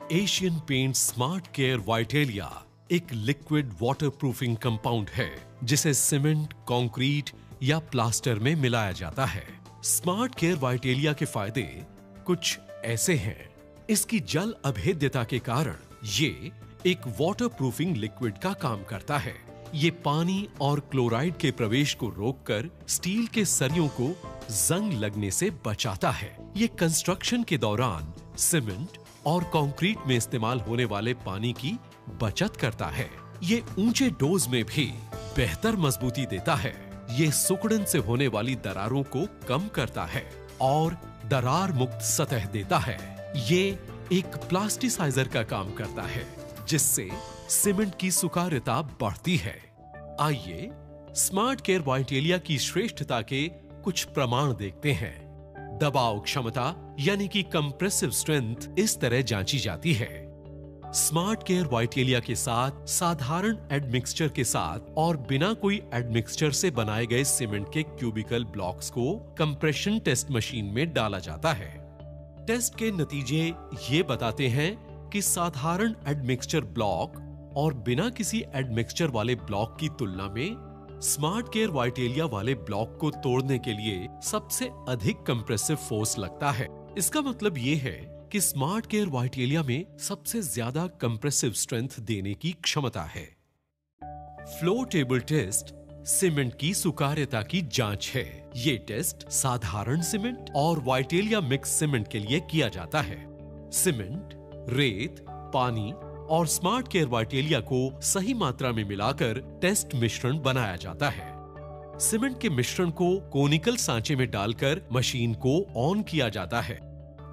Asian paint smart care Vitalia एक liquid waterproofing compound है जिसे सीमेंट, कंक्रीट या प्लास्टर में मिलाया जाता है। स्मार्ट केयर वाइटेलिया के फायदे कुछ ऐसे हैं। इसकी जल अभेद्यता के कारण ये एक वाटरप्रूफिंग लिक्विड का काम करता है। ये पानी और क्लोराइड के प्रवेश को रोककर स्टील के सरियों को जंग लगने से बचाता है। ये कंस्ट्रक्शन के दौरान सीमेंट और कंक्रीट में इस्तेमाल होने वाले पानी की बचत करता है। ये ऊंचे डोज में भी बेहतर मजबूती देता है। ये सुकड़न से होने वाली दरारों को कम करता है और दरार मुक्त सतह देता है। ये एक प्लास्टिसाइजर का काम करता है जिससे सीमेंट की सुकार्यता बढ़ती है। आइए स्मार्ट केयर वाइटेलिया की श्रेष्ठता के कुछ प्रमाण देखते हैं। दबाव क्षमता यानी कि कंप्रेसिव स्ट्रेंथ इस तरह जांची जाती है। स्मार्ट केयर वाइटेलिया के साथ साधारण एडमिक्सचर के साथ और बिना कोई एडमिक्सचर से बनाए गए सीमेंट के क्यूबिकल ब्लॉक्स को कंप्रेशन टेस्ट मशीन में डाला जाता है। टेस्ट के नतीजे ये बताते हैं कि साधारण एडमिक्सचर ब्लॉक और बिना किसी एडमिक्सचर वाले ब्लॉक की तुलना में स्मार्ट केयर वाइटेलिया वाले ब्लॉक को तोड़ने के लिए सबसे अधिक कंप्रेसिव फोर्स लगता है। इसका मतलब ये है कि स्मार्ट केयर वाइटेलिया में सबसे ज्यादा कंप्रेसिव स्ट्रेंथ देने की क्षमता है। फ्लो टेबल टेस्ट सीमेंट की सुकार्यता की जांच है। ये टेस्ट साधारण सीमेंट और वाइटेलिया मिक्स सीमेंट के लिए किया जाता है। सीमेंट, रेत, पानी और स्मार्ट केयर वाइटेलिया को सही मात्रा में मिलाकर टेस्ट मिश्रण बनाया जाता है। सीमेंट के मिश्रण को कोनिकल सांचे में डालकर मशीन को ऑन किया जाता है।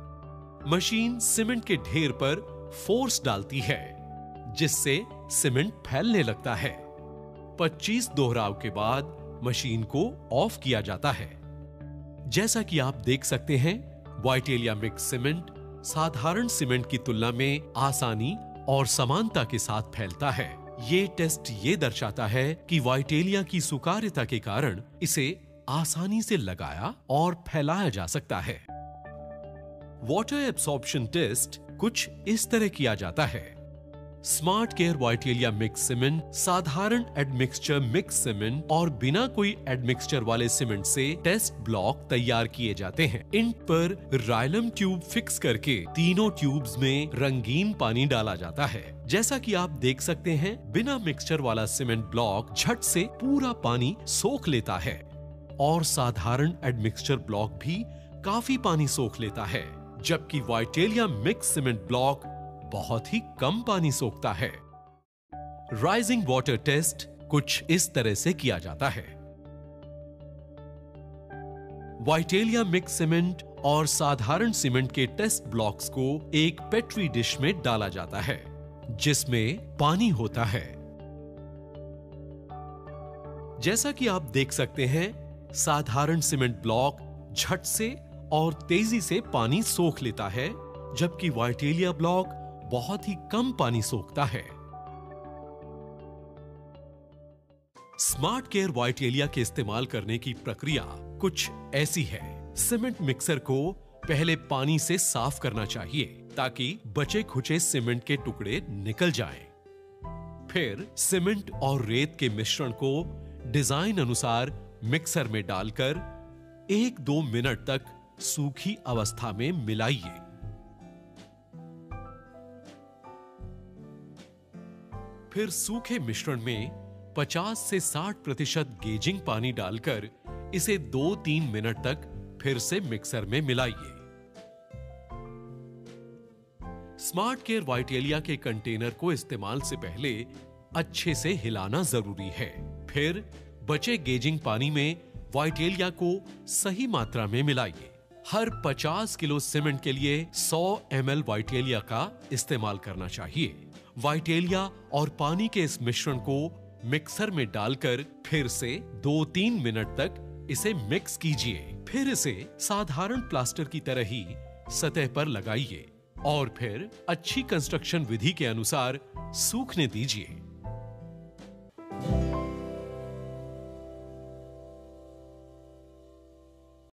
मशीन सीमेंट के ढेर पर फोर्स डालती है जिससे सीमेंट फैलने लगता है। 25 दोहराव के बाद मशीन को ऑफ किया जाता है। जैसा कि आप देख सकते हैं, वाइटेलिया मिक्स सीमेंट साधारण सीमेंट की तुलना में आसानी और समानता के साथ फैलता है। ये टेस्ट ये दर्शाता है कि वाइटेलिया की सुकार्यता के कारण इसे आसानी से लगाया और फैलाया जा सकता है। वाटर एब्सॉर्प्शन टेस्ट कुछ इस तरह किया जाता है। Smart care Vitalia mix cement साधारण एडमिक्सचर मिक्स सीमेंट और बिना कोई एडमिक्सचर वाले सीमेंट से टेस्ट ब्लॉक तैयार किए जाते हैं। इन पर राइलम ट्यूब फिक्स करके तीनों ट्यूब्स में रंगीन पानी डाला जाता है। जैसा कि आप देख सकते हैं, बिना मिक्सचर वाला सीमेंट ब्लॉक झट से पूरा पानी सोख लेता है और साधारण एडमिक्सचर ब्लॉक भी काफी पानी सोख लेता है, जबकि वाइटेलिया मिक्स सीमेंट ब्लॉक बहुत ही कम पानी सोखता है। राइजिंग वाटर टेस्ट कुछ इस तरह से किया जाता है। वाइटेलिया मिक्स सीमेंट और साधारण सीमेंट के टेस्ट ब्लॉक्स को एक पेट्री डिश में डाला जाता है जिसमें पानी होता है। जैसा कि आप देख सकते हैं, साधारण सीमेंट ब्लॉक झट से और तेजी से पानी सोख लेता है, जबकि वाइटेलिया ब्लॉक बहुत ही कम पानी सोखता है। स्मार्ट केयर वाइटेलिया के इस्तेमाल करने की प्रक्रिया कुछ ऐसी है। सीमेंट मिक्सर को पहले पानी से साफ करना चाहिए ताकि बचे खुचे सीमेंट के टुकड़े निकल जाएं। फिर सीमेंट और रेत के मिश्रण को डिजाइन अनुसार मिक्सर में डालकर 1-2 मिनट तक सूखी अवस्था में मिलाइए। फिर सूखे मिश्रण में 50 से 60% गेजिंग पानी डालकर इसे 2-3 मिनट तक फिर से मिक्सर में मिलाइए। स्मार्ट केयर वाइटेलिया के कंटेनर को इस्तेमाल से पहले अच्छे से हिलाना जरूरी है। फिर बचे गेजिंग पानी में वाइटेलिया को सही मात्रा में मिलाइए। हर 50 किलो सीमेंट के लिए 100 ml वाइटेलिया का इस्तेमाल करना चाहिए। वाइटेलिया और पानी के इस मिश्रण को मिक्सर में डालकर फिर से 2-3 मिनट तक इसे मिक्स कीजिए। फिर इसे साधारण प्लास्टर की तरह ही सतह पर लगाइए और फिर अच्छी कंस्ट्रक्शन विधि के अनुसार सूखने दीजिए।